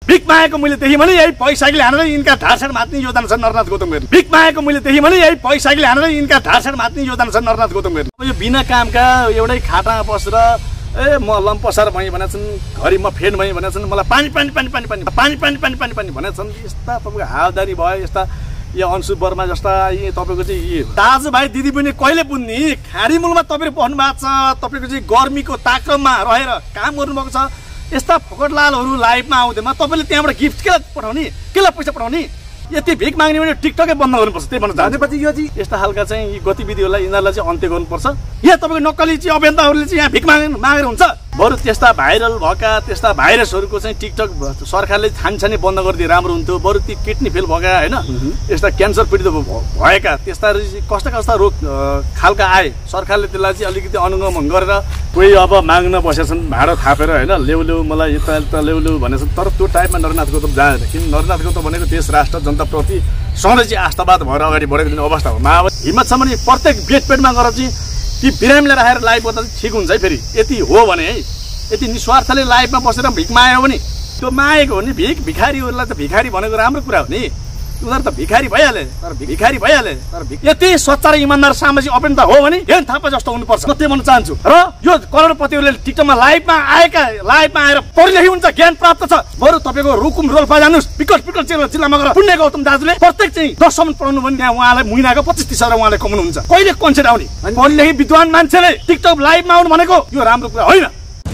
भिख मागेको मैले देखेँ भने यही पैसाले हानेर यिनका ढाडसाड मात्ने योजना छ नरनाथ गौतम गरी। भिख मागेको मैले देखेँ भने यही पैसाले हानेर यिनका ढाडसाड मात्ने योजना छ नरनाथ गौतम गरी। यो बिना कामका एउटै खाटामा बसेर म लम्पसार भएँ भनेछन्, घरि म फेन भएँ भनेछन्, मलाई पानी पानी पानी पानी पानी पानी पानी पानी पानी पानी भनेछन्। यस्ता तपाईँको हालदारी भयो, यस्ता यो अन्सु वर्मा जस्ता यी तपाईँको चाहिँ दाजुभाइ दिदीबहिनी कहिले पुग्ने? खाडी मूलमा तपाईँले बस्नु भएको छ, तपाईँको चाहिँ गर्मीको ताक्रममा रहेर काम गर्नुभएको छ। यस्ता फोकटलालहरू लाइभमा आउँदैमा तपाईँले त्यहाँबाट गिफ्ट केलाई पठाउने, केलाई पैसा पठाउने? यति भिख माग्ने भने टिकटकै बन्द गर्नुपर्छ। त्यही भन्न चाहन्छु। यो चाहिँ यस्ता खालका चाहिँ यी गतिविधिहरूलाई यिनीहरूलाई चाहिँ अन्त्य गर्नुपर्छ। यहाँ तपाईँको नक्कली चाहिँ अभियन्ताहरूले चाहिँ यहाँ भिख मागेर हुन्छ। बरु त्यस्ता भाइरल भएका त्यस्ता भाइरसहरूको चाहिँ टिकटक सरकारले छानछानी बन्द गरिदिए राम्रो हुन्थ्यो। बरु ती किडनी फेल भएका होइन, यस्ता क्यान्सर पीडित भएका त्यस्ता कस्ता कस्ता रोग खालका आए, सरकारले त्यसलाई चाहिँ अलिकति अनुगमन गरेर कोही अब माग्न बसेछन् भाडा थापेर होइन, ल्याउ मलाई यता ल्याउ भनेछन्। तर त्यो टाइपमा नरनाथ गौतम जाँदैन। किन नरनाथ गौतम भनेको देश राष्ट्र जनताप्रति सधैँ चाहिँ आस्थावाद भएर अगाडि बढेको जुन अवस्था हो। माओवादी हिम्मत छ भने प्रत्येक पेटमा गएर चाहिँ ती बिरामीलाई राखेर लाइभ गर्दा चाहिँ ठिक हुन्छ है। फेरि यति हो भने है, यति निस्वार्थले लाइभमा बसेर भिख माग्यो भने त्यो मागेको हो नि भिखारीहरूलाई त भिखारी भनेको राम्रो कुरा हो नि। उनीहरू त भिखारी भइहाले, तर भिखारी भइहाले। तर यति सच्चा र इमान्दार सामाजिक अभियन्ता हो भने हेन थापा जस्तो हुनुपर्छ। म त्यही भन्न चाहन्छु। र यो करोडपतिहरूले टिकटकमा लाइभमा आएर पढिलेखी हुन्छ, ज्ञान प्राप्त छ। बरु तपाईँको रुकुम रोल्पा जानुहोस्, पिकट जिल्लामा गएर पुण्य गौतम दाजुले प्रत्येक चाहिँ 10 सम्म पढाउनु भने त्यहाँ उहाँलाई महिनाको 25-30 हजार उहाँले कमाउनुहुन्छ। कहिले कन्सेप्ट आउने? पढिलेखी विद्वान मान्छेले टिकटक लाइभमा आउनु भनेको यो राम्रो कुरा होइन।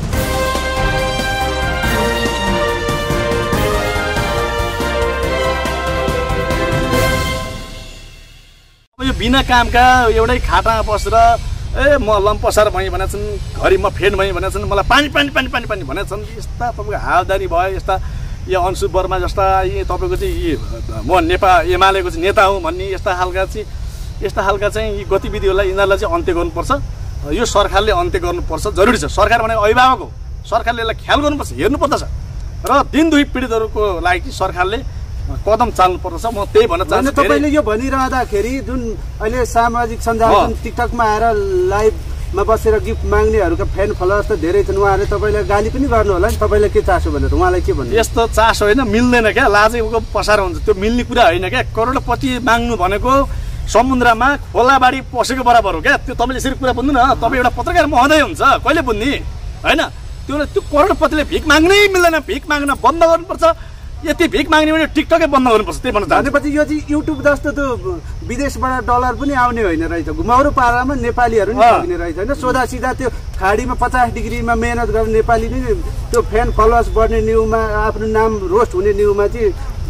यो बिना कामका एउटै खाटामा बसेर म लम्पसार भएँ भनेछन्, घरि म फेन भएँ भनेछन्, मलाई पानी पानी पानी पानी पानी भनेछन्। यस्ता तपाईँको हालदारी भयो, यस्ता यो अन्सु वर्मा जस्ता यी तपाईँको चाहिँ म एमालेको चाहिँ नेता हुँ भन्ने यस्ता खालका चाहिँ यी गतिविधिहरूलाई यिनीहरूलाई चाहिँ अन्त्य गर्नुपर्छ। यो सरकारले अन्त्य गर्नुपर्छ, जरुरी छ। सरकार भनेको अभिभावक हो, सरकारले यसलाई ख्याल गर्नुपर्छ, हेर्नुपर्दछ। र दिनदुही पीडितहरूको लागि चाहिँ सरकारले कदम चाल्नुपर्छ। म त्यही भन्न चाहन्छु। तपाईँले यो भनिरहँदाखेरि जुन अहिले सामाजिक सञ्जाल टिकटकमा आएर लाइभमा बसेर गिफ्ट माग्नेहरूका फ्यान फलोवर्स त धेरै छन्, उहाँहरूले तपाईँलाई गाली पनि गर्नु होला नि। तपाईँलाई के चासो भनेर उहाँलाई के भन्नु? यस्तो चासो होइन, मिल्दैन क्या, लाजैको पसार हुन्छ। त्यो मिल्ने कुरा होइन क्या। करोडपति माग्नु भनेको समुद्रमा खोलाबारी पसेको बराबर हो क्या। त्यो तपाईँले यसरी कुरा बुझ्नु न। तपाईँ एउटा पत्रकार महोदय हुन्छ, कहिले बुझ्ने होइन? त्यो करोडपतिले भिख माग्नै मिल्दैन। भिख माग्न बन्द गर्नुपर्छ। यति भिख माग्ने भने टिकटकै बन्द गर्नुपर्छ। त्यही भन्न चाहन्छु। भनेपछि यो चाहिँ युट्युब जस्तो त्यो विदेशबाट डलर पनि आउने होइन रहेछ, घुमाउरो पारामा नेपालीहरू नि पुग्ने रहेछ होइन। सोधा सिधा त्यो खाडीमा 50 डिग्रीमा मेहनत गर्ने नेपाली नि त्यो फ्यान फलोवर्स बढ्ने न्युमा आफ्नो नाम रोस्ट हुने न्युमा चाहिँ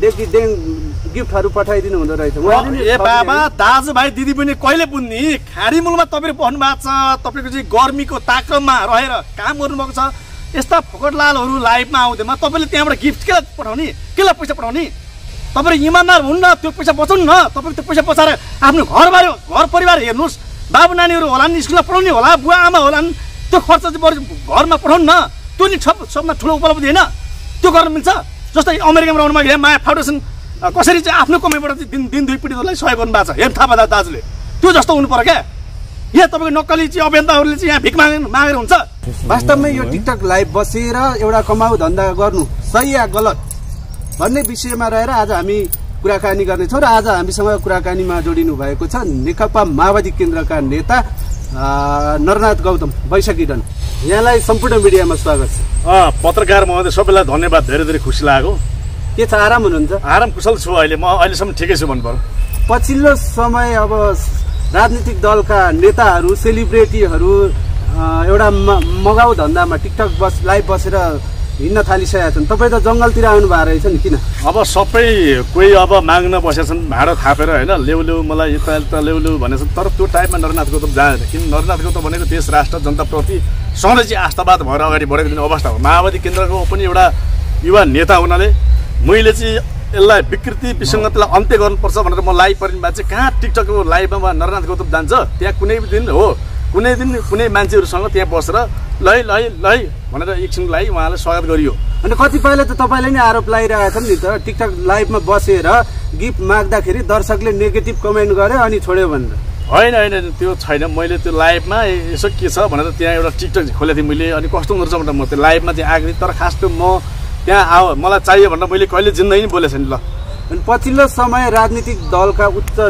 गिफ्टहरू पठाइदिनु हुँदो रहेछ। ए बाबा दाजुभाइ दिदीबहिनी कहिले पुग्ने? खाडी मूलमा तपाईँले बस्नु भएको छ, तपाईँको चाहिँ गर्मीको ताक्रममा रहेर काम गर्नुभएको छ। यस्ता फोकटलालहरू लाइभमा आउँदैमा तपाईँले त्यहाँबाट गिफ्ट केलाई पठाउने, केलाई पैसा पठाउने? तपाईँले इमान्दार हुन्न, त्यो पैसा बचाउनु न। तपाईँले त्यो पैसा बचाएर आफ्नो घर परिवार हेर्नुहोस्, बाबु नानीहरू होलान्, स्कुलमा पढाउने होला, बुवा आमा होलान्, त्यो खर्च चाहिँ बरु घरमा पठाउनु न। त्यो नि सबभन्दा ठुलो उपलब्धि होइन, त्यो गर्न मिल्छ। जस्तै अमेरिकामा रहनुमा यहाँ माया फाउन्डेसन कसरी चाहिँ आफ्नो कमाइबाट दिनदुही पीडितहरूलाई सहयोग गर्नुभएको छ, हेर्नु थापा दाजुले। त्यो जस्तो हुनु पर्यो क्या। यहाँ तपाईँको नक्कली चाहिँ अभियन्ताहरूले चाहिँ यहाँ भिख मागेर हुन्छ। वास्तवमै यो टिकटक लाइभ बसेर एउटा कमाउ धन्दा गर्नु सही या गलत भन्ने विषयमा रहेर आज हामी कुराकानी गर्नेछौँ। र आज हामीसँग कुराकानीमा जोडिनु भएको छ नेकपा माओवादी केन्द्रका नेता नरनाथ गौतम बैशाखीडन। यहाँलाई सम्पूर्ण मिडियामा स्वागत छ। पत्रकार महोदय सबैलाई धन्यवाद। धेरै धेरै खुसी लाग्यो। के छ, आराम हुनुहुन्छ? आराम कुशल छु अहिले, म अहिलेसम्म ठिकै छु भन्नु पर्यो। पछिल्लो समय अब राजनीतिक दलका नेताहरू सेलिब्रेटीहरू एउटा मगाउ धन्दामा टिकटक लाइभ बसेर हिँड्न थालिसकेका छन्। तपाईँ त जङ्गलतिर आउनु भएको रहेछ नि, किन? अब सबै कोही अब माग्न बसेछन् भाडा थापेर होइन, ल्याउ मलाई यता ल्याउ भनेछन्। तर त्यो टाइपमा नरनाथ गौतम जाँदैन। किन नरनाथ गौतम भनेको देश राष्ट्र जनताप्रति सधैँ चाहिँ आस्थावाद भएर अगाडि बढेको जुन अवस्था हो। माओवादी केन्द्रको पनि एउटा युवा नेता हुनाले मैले चाहिँ यसलाई विकृति विसङ्गतिलाई अन्त्य गर्नुपर्छ भनेर म लाइभ परिने भए चाहिँ कहाँ टिकटकको लाइभमा नरनाथ गौतम जान्छ? त्यहाँ कुनै दिन कुनै मान्छेहरूसँग त्यहाँ बसेर लै भनेर एकछिनलाई उहाँलाई स्वागत गरियो। अनि कतिपयले त तपाईँले नै आरोप लगाइरहेका छन् नि त, टिकटक लाइभमा बसेर गिफ्ट माग्दाखेरि दर्शकले नेगेटिभ कमेन्ट गरे अनि छोड्यो भनेर। होइन त्यो छैन। मैले त्यो लाइभमा यसो के छ भनेर त्यहाँ एउटा टिकटक खोलेको थिएँ मैले। अनि कस्तो हुन्छ भनेर म त्यो लाइभमा चाहिँ आएको थिएँ। तर खास त्यो म त्यहाँ आऊ मलाई चाहियो भनेर मैले कहिले जिन्दगी बोलेको छैन ल। अनि पछिल्लो समय राजनीतिक दलका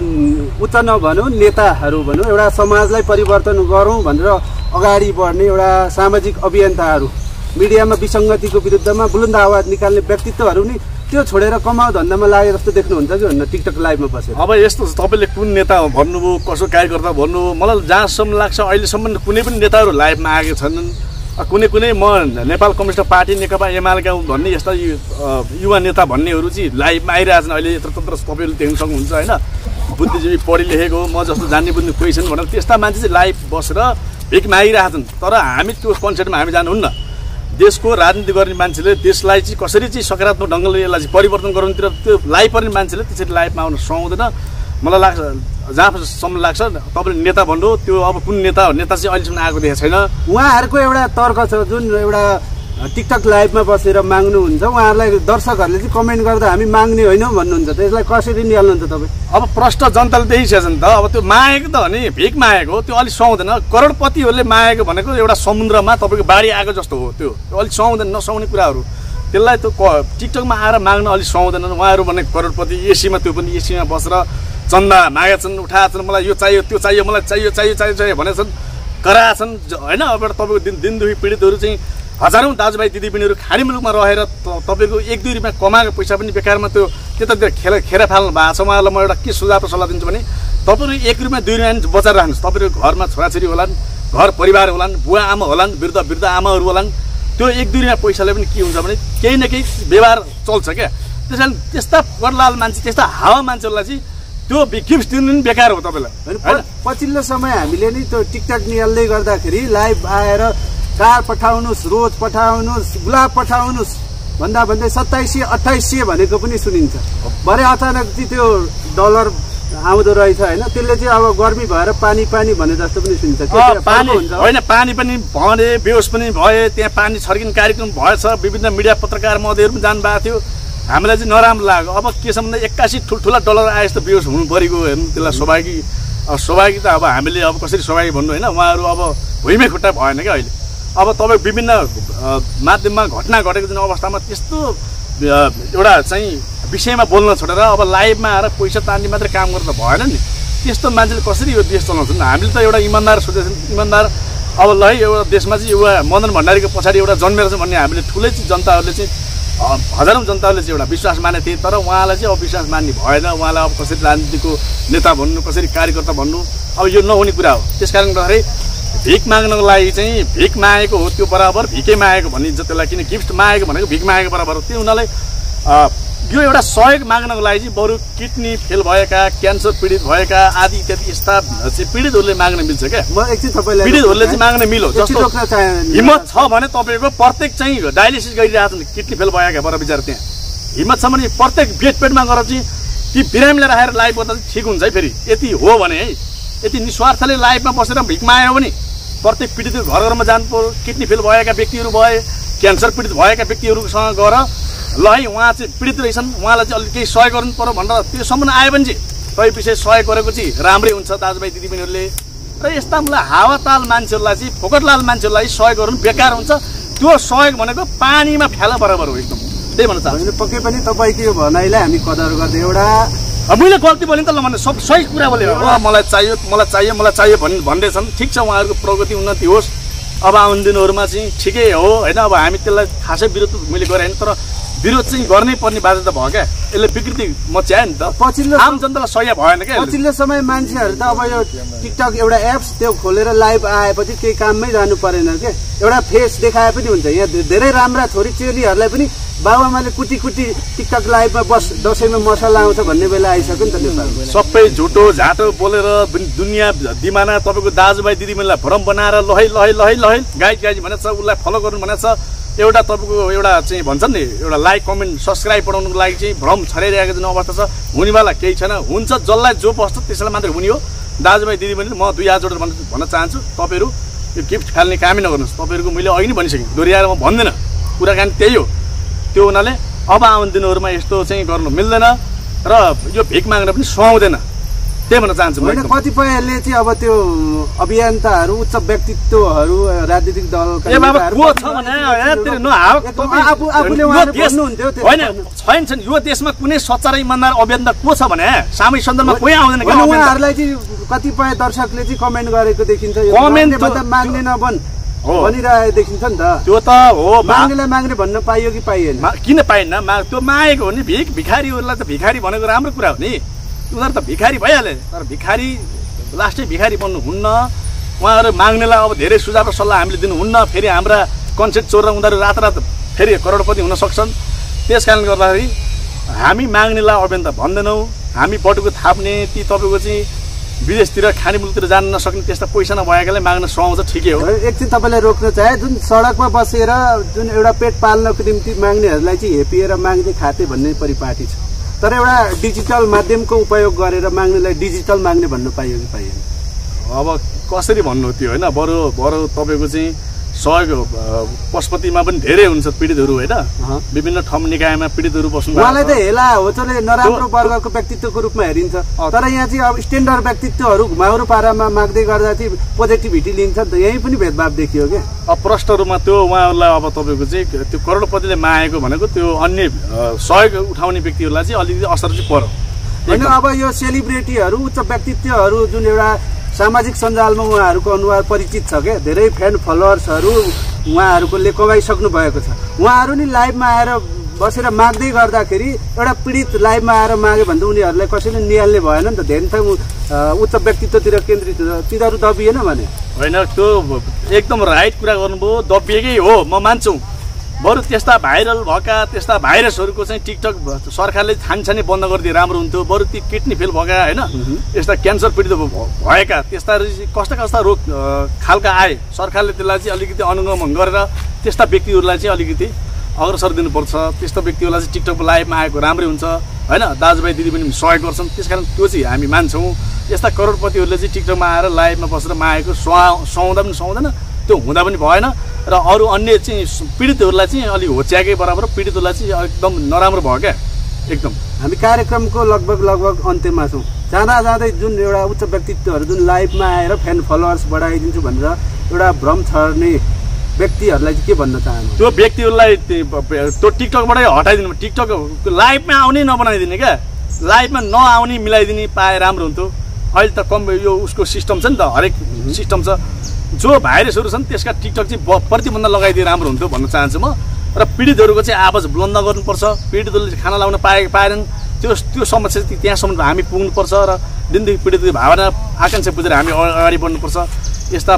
उच्च नभनौँ नेताहरू भनौँ एउटा समाजलाई परिवर्तन गरौँ भनेर अगाडि बढ्ने एउटा सामाजिक अभियन्ताहरू मिडियामा विसङ्गतिको विरुद्धमा बुलन्द आवाज निकाल्ने व्यक्तित्वहरू नि त्यो छोडेर कमाउ धन्दामा लागे जस्तो देख्नुहुन्छ कि भन्नु टिकटक लाइभमा बसेर। अब यस्तो तपाईँले कुन नेता भन्नुभयो कसो कार्यकर्ता भन्नुभयो मलाई जहाँसम्म लाग्छ अहिलेसम्म कुनै पनि नेताहरू लाइभमा आएका छैनन्। कुनै म नेपाल कम्युनिस्ट पार्टी नेकपा एमालेका भन्ने यस्ता युवा नेता भन्नेहरू चाहिँ लाइभमा आइरहेछन् अहिले यत्रतन्त्र तपाईँहरूले देख्न सक्नुहुन्छ होइन। बुद्धिजीवी पढि लेखेको म जस्तो जान्ने बुझ्ने कोही छैन भनेर त्यस्ता मान्छे चाहिँ लाइभ बसेर भिख मागिरहेछन्। तर हामी त्यो कन्सेप्टमा हामी जानुहुन्न। देशको राजनीति गर्ने मान्छेले देशलाई चाहिँ कसरी चाहिँ सकारात्मक ढङ्गले यसलाई चाहिँ परिवर्तन गराउनुतिर त्यो लाइभ पर्ने मान्छेले त्यसरी लाइभमा आउन सुहाउँदैन। मलाई लाग्छ जहाँसम्म लाग्छ तपाईँले नेता भन्नु त्यो अब कुन नेता हो नेता चाहिँ अहिलेसम्म आएको देखेको छैन। उहाँहरूको एउटा तर्क छ जुन एउटा टिकटक लाइभमा बसेर माग्नुहुन्छ उहाँहरूलाई दर्शकहरूले चाहिँ कमेन्ट गर्दा हामी माग्ने होइनौँ भन्नुहुन्छ त्यसलाई कसरी निहाल्नुहुन्छ तपाईँ? अब प्रश्न जनताले देखिसकेछ नि त। अब त्यो मागेको त हो नि भिख मागेको त्यो अलिक सुहाउँदैन। करोडपतिहरूले मागेको भनेको एउटा समुद्रमा तपाईँको बाढी आएको जस्तो हो। त्यो अलिक सुहाउँदैन नसुहाउने कुराहरू त्यसलाई त्यो टिकटकमा आएर माग्न अलिक सुहाउँदैन। उहाँहरू भने करोडपति एसीमा त्यो पनि एसीमा बसेर चन्दा मागेछन् उठाएछन् मलाई यो चाहियो त्यो चाहियो मलाई चाहियो भनेछन् कराएछन् होइन। अब तपाईँको दिनदुखी पीडितहरू चाहिँ हजारौँ दाजुभाइ दिदीबहिनीहरू खाडी मुलुकमा रहेर तपाईँको 1-2 रुपियाँ कमाएको पैसा पनि बेकारमा त्यो त्यतातिर खेर फाल्नु भएको छ। उहाँहरूलाई म एउटा के सुझाव सल्लाह दिन्छु भने तपाईँहरू 1 रुपियाँ 2 रुपियाँ बचाएर राख्नुहोस्। तपाईँहरूको घरमा छोराछोरी होलान् घर परिवार होलान् बुवा आमा होलान् वृद्ध आमाहरू होलान् त्यो 1-2 रुपियाँ पैसाले पनि के हुन्छ भने केही न केही व्यवहार चल्छ क्या। त्यस कारण त्यस्ता करलाल मान्छे त्यस्ता हावा मान्छेहरूलाई चाहिँ त्यो गिफ्ट दिनु पनि बेकार हो तपाईँलाई होइन। पछिल्लो समय हामीले नि त्यो टिकटक निहाल्दै गर्दाखेरि लाइभ आएर कार पठाउनुहोस् रोज पठाउनुहोस् गुलाब पठाउनुहोस् भन्दा भन्दै 2700-2800 भनेको पनि सुनिन्छ। भरे अचानक चाहिँ त्यो डलर आउँदो रहेछ होइन। त्यसले चाहिँ अब गर्मी भएर पानी भने जस्तो पनि सुनिन्छ। होइन पानी पनि भने बेहोस पनि भए त्यहाँ पानी छर्किने कार्यक्रम भएछ। विभिन्न मिडिया पत्रकार महोदयहरू पनि जानुभएको थियो। हामीलाई चाहिँ नराम्रो लाग्यो। अब के छ भन्दा 81 ठुल्ठुला डलर आए जस्तो बेहोस हुनु परेको हेर्नु त्यसलाई स्वाभाविक त अब हामीले अब कसरी स्वाभाविक भन्नु होइन। उहाँहरू अब भुइँमै खुट्टा भएन क्या अहिले। अब तपाईँ विभिन्न माध्यममा घटना घटेको जुन अवस्थामा त्यस्तो एउटा चाहिँ विषयमा बोल्न छोडेर अब लाइभमा आएर पैसा तान्ने मात्रै काम गर्दा भएन नि। त्यस्तो मान्छेले कसरी यो देश चलाउँछन्? हामीले त एउटा इमान्दार सोचेछौँ इमान्दार अब ल है एउटा देशमा चाहिँ एउटा मदन भण्डारीको पछाडि एउटा जन्मेर छ भन्ने हामीले ठुलै चाहिँ जनताहरूले चाहिँ हजारौँ जनताहरूले चाहिँ एउटा विश्वास मानेको थिए। तर उहाँलाई चाहिँ अब विश्वास मान्ने भएन। उहाँलाई अब कसरी राजनीतिको नेता भन्नु कसरी कार्यकर्ता भन्नु अब यो नहुने कुरा हो। त्यस कारणले गर्दाखेरि भिख माग्नको लागि चाहिँ भिख मागेको हो त्यो बराबर भिकै मागेको भनिन्छ त्यसलाई। किन गिफ्ट मागेको भनेको भिख मागेको बराबर हो। त्यो उनीहरूलाई यो एउटा सहयोग माग्नको लागि चाहिँ बरु किडनी फेल भएका क्यान्सर पीडित भएका आदि इत्यादि यस्ता चाहिँ पीडितहरूले माग्न मिल्छ क्या। पीडितहरूले चाहिँ माग्न मिलो जस्तो हिम्मत छ भने तपाईँको प्रत्येक चाहिँ डायलिसिस गरिरहेको छ किडनी फेल भएका बर विचार त्यहाँ हिम्मत छ भने प्रत्येक बेडमा गएर चाहिँ ती बिरामीलाई राखेर लाइभ गर्दा चाहिँ ठिक हुन्छ है। फेरि यति हो भने है यति निस्वार्थले लाइभमा बसेर भिख माग्यो भने प्रत्येक पीडितको घर घरमा जानु पर्यो। किडनी फेल भएका व्यक्तिहरू भए क्यान्सर पीडित भएका व्यक्तिहरूसँग गएर ल है उहाँ चाहिँ पीडित रहेछन् उहाँलाई चाहिँ अलिक केही सहयोग गर्नु पर्यो भनेर त्योसम्म आयो भने चाहिँ तै विषय सहयोग गरेको चाहिँ राम्रै हुन्छ दाजुभाइ दिदीबहिनीहरूले। र यस्ता मलाई हावाताल मान्छेहरूलाई चाहिँ फोकटलाल मान्छेहरूलाई सहयोग गर्नु बेकार हुन्छ। त्यो सहयोग भनेको पानीमा फ्याला बराबर हो एकदम। त्यही भन्न चाहन्छु। पक्कै पनि तपाईँको यो भनाइलाई हामी कदर गर्दै एउटा मैले गल्ती बोलेँ त ल भने सब सही कुरा बोले मलाई चाहियो भन्दैछन् ठिक छ। उहाँहरूको प्रगति उन्नति होस्। अब आउने दिनहरूमा चाहिँ ठिकै हो होइन। अब हामी त्यसलाई खासै विरोध मैले गरेँ तर विरोध चाहिँ गर्नै पर्ने बाध्यता भयो क्या। यसले विकृति मच्यायो नि त पछिल्लो आम जनतालाई सही भएन क्या। पछिल्लो समय मान्छेहरू त अब यो टिकटक एउटा एप्स त्यो खोलेर लाइभ आएपछि केही काममै जानु परेन क्या। एउटा फेस देखाए पनि हुन्छ। यहाँ धेरै राम्रा छोरी चेलीहरूलाई पनि बाबुआमाले कुटी टिकटक लाइभमा दसैँमा मसला आउँछ भन्ने बेला आइसक्यो नि त नेपालमा। सबै झुटो झाटो बोलेर दुनियाँ दिमाना तपाईँको दाजुभाइ दिदीबहिनीलाई भ्रम बनाएर लहै गाइड भनेको छ उसलाई फलो गर्नु भनेको छ। एउटा तपाईँको एउटा चाहिँ भन्छ नि एउटा लाइक कमेन्ट सब्सक्राइब बढाउनुको लागि चाहिँ भ्रम छरिरहेको जुन अवस्था छ हुनेवाला केही छैन। हुन्छ जसलाई जो बस्छ त्यसलाई मात्रै हुने हो। दाजुभाइ दिदीबहिनी म 2 हात जोडेर भन्न चाहन्छु तपाईँहरू यो गिफ्ट फाल्ने कामै नगर्नुहोस्। तपाईँहरूको मैले अघि नै भनिसकेँ दोहोऱ्याएर म भन्दैन कुराकानी त्यही हो। त्यो हुनाले अब आउने दिनहरूमा यस्तो चाहिँ गर्नु मिल्दैन र यो भिख माग्न पनि सुहाउँदैन। त्यही भन्न चाहन्छु म। होइन कतिपयले चाहिँ अब त्यो अभियन्ताहरू उच्च व्यक्तित्वहरू राजनीतिक दलका ए बाबा को छ भने आफूले उहाँले भन्नुहुन्थ्यो होइन छैन यो देशमा कुनै सच्चा र इमानदार अभियन्ता को छ भने सामूहिक सन्दर्भमा कोही आउँदैन क्या। उहाँहरूलाई चाहिँ कतिपय दर्शकले चाहिँ कमेन्ट गरेको देखिन्छ कमेन्ट माग्ने नबन भनिरहेको देखिन्छ नि त। त्यो त हो माग्नेलाई माग्ने भन्न पाइयो कि पाइएन? किन पाइएन? त्यो मागेको हो नि। भिखारीहरूलाई त भिखारी भनेको राम्रो कुरा हो नि। उनीहरू त भिखारी भइहाले तर भिखारी लास्टै भिखारी बन्नु हुन्न। उहाँहरू माग्नेलाई अब धेरै सुझाव र सल्लाह हामीले दिनुहुन्न। फेरि हाम्रा कन्सेप्ट चोरेर उनीहरू रात फेरि करोडपति हुन सक्छन्। त्यस कारणले गर्दाखेरि हामी माग्नेलाई अभियन्ता भन्दैनौँ। हामी बटुको थाप्ने ती तपाईँको चाहिँ विदेशतिर खाने मुलुकतिर जान नसक्ने त्यस्ता पैसा नभएकाले माग्न सुहाउँछ ठिकै हो। एकछिन तपाईँलाई रोक्न चाहे जुन सडकमा बसेर जुन एउटा पेट पाल्नको निम्ति माग्नेहरूलाई चाहिँ हेपिएर माग्ने खाते भन्ने परिपाटी छ तर एउटा डिजिटल माध्यमको उपयोग गरेर माग्नेलाई डिजिटल माग्ने भन्न पाइयो कि पाइएन? अब कसरी भन्नु त्यो होइन बरु तपाईँको चाहिँ सहयोग पशुपतिमा पनि धेरै हुन्छ पीडितहरू होइन। विभिन्न ठाउँ निकायमा पीडितहरू बस्नु उहाँलाई त हेला होचोले नराम्रो वर्गको व्यक्तित्वको रूपमा हेरिन्छ तर यहाँ चाहिँ अब स्ट्यान्डर्ड व्यक्तित्वहरू घुमाउरो पारामा माग्दै गर्दा चाहिँ पोजिटिभिटी लिन्छ नि त। यही पनि भेदभाव देखियो क्या। अब प्रष्ट रूपमा त्यो उहाँहरूलाई अब तपाईँको चाहिँ त्यो करोडपतिले मागेको भनेको त्यो अन्य सहयोग उठाउने व्यक्तिहरूलाई चाहिँ अलिकति असर चाहिँ पर्यो होइन। अब यो सेलिब्रेटीहरू उच्च व्यक्तित्वहरू जुन एउटा सामाजिक सञ्जालमा उहाँहरूको अनुहार परिचित छ क्या। धेरै फ्यान फलोवर्सहरू उहाँहरूकोले कमाइसक्नु भएको छ। उहाँहरू नि लाइभमा आएर बसेर माग्दै गर्दाखेरि एउटा पीडित लाइभमा आएर माग्यो भने त उनीहरूलाई कसैले निहाल्ने भएन नि त। धेरै त उच्च व्यक्तित्वतिर केन्द्रित तिनीहरू दबिएन भने होइन। त्यो एकदम राइट कुरा गर्नुभयो। दबिएकै हो म मान्छु। बरु त्यस्ता भाइरल भएका त्यस्ता भाइरसहरूको चाहिँ टिकटक सरकारले छानछानी बन्द गरिदिए राम्रो हुन्थ्यो। बरु ती किडनी फेल भएका होइन यस्ता क्यान्सर पीडित भएका त्यस्ता कस्ता कस्ता रोग खालका आए सरकारले त्यसलाई चाहिँ अलिकति अनुगमन गरेर त्यस्ता व्यक्तिहरूलाई चाहिँ अलिकति अग्रसर दिनुपर्छ। त्यस्तो व्यक्तिहरूलाई चाहिँ टिकटकको लाइभमा आएको राम्रै हुन्छ होइन। दाजुभाइ दिदी पनि सहयोग गर्छन्। त्यस कारण त्यो चाहिँ हामी मान्छौँ। यस्ता करोडपतिहरूले चाहिँ टिकटकमा आएर लाइभमा बसेर मागेको सुहाउँदा पनि सुहाउँदैन त्यो हुँदा पनि भएन। र अरू अन्य चाहिँ पीडितहरूलाई चाहिँ अलिक होच्याएकै बराबर पीडितहरूलाई चाहिँ एकदम नराम्रो भयो क्या एकदम। हामी कार्यक्रमको लगभग अन्त्यमा छौँ। जाँदै जुन एउटा उच्च व्यक्तित्वहरू जुन लाइभमा आएर फ्यान फलोवर्स बढाइदिन्छु भनेर एउटा भ्रम छर्ने व्यक्तिहरूलाई चाहिँ के भन्न चाहनु? त्यो व्यक्तिहरूलाई त्यो टिकटकबाटै हटाइदिनु। टिकटक लाइभमा आउने नबनाइदिने क्या। लाइभमा नआउने मिलाइदिने पाए राम्रो हुन्थ्यो। अहिले त कम यो उसको सिस्टम छ नि त हरेक सिस्टम छ। जो भाइरसहरू छन् त्यसका टिकटक चाहिँ प्रतिबन्ध लगाइदिए राम्रो हुन्थ्यो भन्न चाहन्छु म। र पीडितहरूको चाहिँ आवाज बुलन्द गर्नुपर्छ। पीडितहरूले खाना लाउन पाएनन् त्यो समस्या चाहिँ त्यहाँसम्म हामी पुग्नुपर्छ र दिनदेखि पीडितको भावना आकाङ्क्षा बुझेर हामी अगाडि बढ्नुपर्छ। यस्ता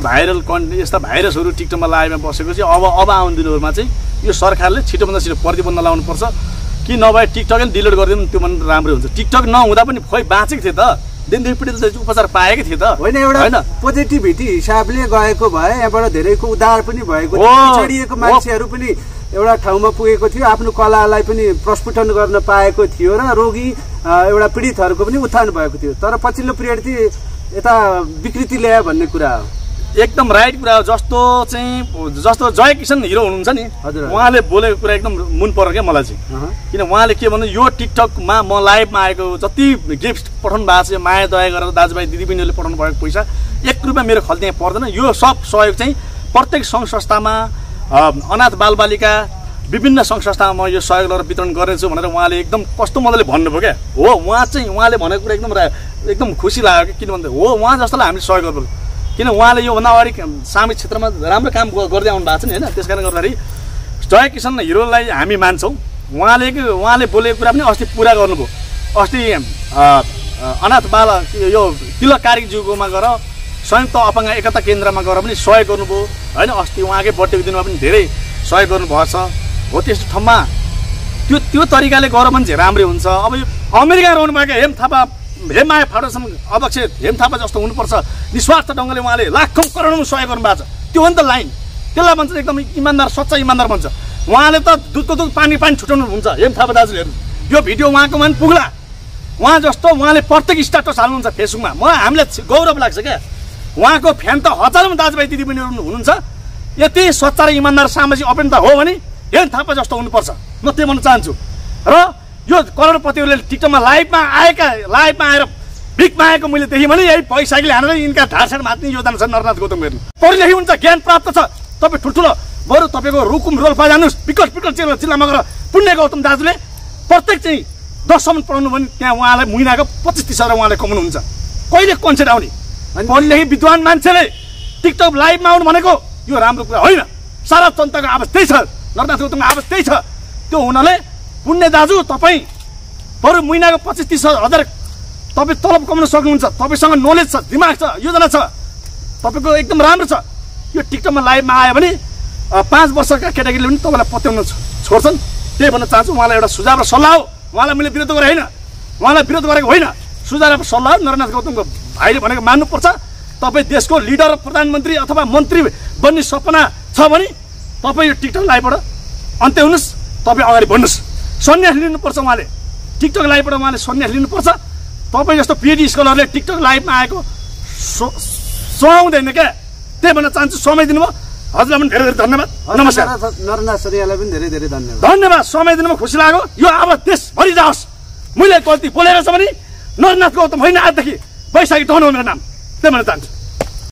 भाइरसहरू टिकटकमा लाइभमा बसेको चाहिँ अब आउने दिनहरूमा चाहिँ यो सरकारले छिटोभन्दा छिटो प्रतिबन्ध लगाउनुपर्छ कि नभए टिकटकै डिलिट गरिदिनु त्यो पनि राम्रो हुन्छ। टिकटक नहुँदा पनि खोइ बाँचेको थियो त दिनदेखि पीडित उपचार पाएकै थियो त होइन। एउटा पोजिटिभिटी हिसाबले गएको भए यहाँबाट धेरैको उद्धार पनि भएको थियो। पिछडिएको मान्छेहरू पनि एउटा ठाउँमा पुगेको थियो। आफ्नो कलालाई पनि प्रस्फुटन गर्न पाएको थियो र रोगी एउटा पीडितहरूको पनि उत्थान भएको थियो। तर पछिल्लो पिरियड चाहिँ यता विकृति ल्यायो भन्ने कुरा हो। एकदम राइट कुरा हो। जस्तो जय किशन हिरो हुनुहुन्छ नि उहाँले बोलेको कुरा एकदम मन पर्यो क्या मलाई चाहिँ। किन उहाँले के भन्नु यो टिकटकमा म लाइभमा आएको जति गिफ्ट पठाउनु भएको छ माया दया गरेर दाजुभाइ दिदीबहिनीहरूले पठाउनु भएको पैसा 1 रुपियाँ मेरो खल्ती यहाँ पर्दैन। यो सब सहयोग चाहिँ प्रत्येक सङ्घ संस्थामा अनाथ बालबालिका विभिन्न सङ्घ संस्थामा म यो सहयोग गरेर वितरण गर्नेछु भनेर उहाँले एकदम कस्तो मजाले भन्नुभयो क्या। हो उहाँले भनेको कुरा एकदम खुसी लाग्यो किन भन्दा हो उहाँ जस्तोलाई हामीले सहयोग गर्नु। किन उहाँले योभन्दा अगाडि सामाजिक क्षेत्रमा राम्रो काम गर्दै आउनु भएको छ नि होइन। त्यस कारणले गर्दाखेरि जय किशन हिरोलाई हामी मान्छौँ। उहाँले बोलेको कुरा पनि अस्ति पुरा गर्नुभयो। अस्ति अनाथ बाल यो तिलक कार्कीज्यूकोमा गएर संयुक्त अपाङ्ग एकता केन्द्रमा गएर पनि सहयोग गर्नुभयो होइन। अस्ति उहाँकै बर्थडेको दिनमा पनि धेरै सहयोग गर्नुभएको छ। हो त्यस्तो ठाउँमा त्यो तरिकाले गएर पनि चाहिँ राम्रै हुन्छ। अब यो अमेरिका रहनुभएका हेमाया फाउन्डेसन अध्यक्ष हेम थापा जस्तो हुनुपर्छ। निस्वार्थ ढङ्गले उहाँले लाखौँ करोडौँ सहयोग गर्नुभएको छ। त्यो हो नि त लाइन। त्यसलाई भन्छ एकदम इमान्दार सच्चा इमान्दार भन्छ। उहाँले त दुधको दुध पानी छुटाउनु हुन्छ। हेम थापा दाजुले हेर्नु यो भिडियो उहाँको मान पुग्ला। उहाँ जस्तो उहाँले प्रत्येक स्ट्याटस हाल्नुहुन्छ फेसबुकमा। हामीलाई गौरव लाग्छ क्या। उहाँको फ्यान त हजारौँ दाजुभाइ दिदीबहिनीहरू हुनुहुन्छ। यति सच्चा र इमान्दार सामाजिक अभियन्ता हो भने हेम थापा जस्तो हुनुपर्छ म त्यही भन्न चाहन्छु। र यो करोडपतिहरूले टिकटकमा लाइभमा आएर भिख मागेको मैले देखेँ भने यही पैसाले हानेर यिनका ढाडसाड मात्ने योजना छ नरनाथ गौतम हेर्नु पढी लेखी हुन्छ ज्ञान प्राप्त छ तपाईँ ठुल्ठुलो बरु तपाईँको रुकुम रोल्पा जानुहोस् विकट जिल्लामा गएर पुण्य गौतम दाजुले प्रत्येक चाहिँ 10सम्म पढाउनु भने त्यहाँ उहाँलाई महिनाको 25-30 हजार उहाँले कमाउनुहुन्छ कहिले कन्सेप्ट आउने पढी लेखी विद्वान मान्छेले टिकटक लाइभमा आउनु भनेको यो राम्रो कुरा होइन सारा जनताको आवाज त्यही छ नरनाथ गौतमको आवाज त्यही छ त्यो हुनाले पुण्य दाजु तपाईँ बरु महिनाको 25-30 हजार तपाईँ तलब कमाउन सक्नुहुन्छ तपाईँसँग नलेज छ दिमाग छ योजना छ तपाईँको एकदम राम्रो छ यो टिकटकमा लाइभमा आयो भने 5 वर्षका केटाकेटीले पनि तपाईँलाई पत्याउन छोड्छन् त्यही भन्न चाहन्छु उहाँलाई एउटा सुझाव र सल्लाह हो उहाँलाई मैले विरोध गरेँ होइन उहाँलाई विरोध गरेको होइन सुझाव र सल्लाह नरनाथ गौतमको भाइले भनेको मान्नुपर्छ तपाईँ देशको लिडर प्रधानमन्त्री अथवा मन्त्री बन्ने सपना छ भने तपाईँ यो टिकटक लाइभबाट अन्त्य हुनुहोस् तपाईँ अगाडि बढ्नुहोस् सन्यास लिनुपर्छ उहाँले टिकटक लाइभबाट उहाँले सन्यास लिनुपर्छ तपाईँ जस्तो पिएचडी स्कलरले टिकटक लाइभमा आएको सुहाउँदैन क्या त्यही भन्न चाहन्छु समय दिनुभयो हजुरलाई पनि धेरै धेरै धन्यवाद नमस्कार नरनाथ सरियालाई पनि धेरै धेरै धन्यवाद समय दिनुमा खुसी लाग्यो यो आवाज देशभरि जाओस् मैले गल्ती बोलेर छ भने नरनाथ गौतम होइन आजदेखि वैशाखी टहन हो मेरो नाम त्यही भन्न चाहन्छु